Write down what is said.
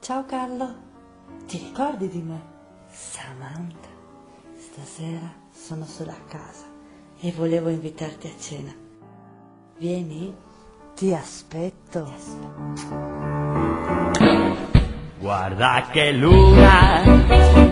Ciao Carlo, ti ricordi di me? Samantha, stasera sono sola a casa e volevo invitarti a cena. Vieni? Ti aspetto. Guarda che luna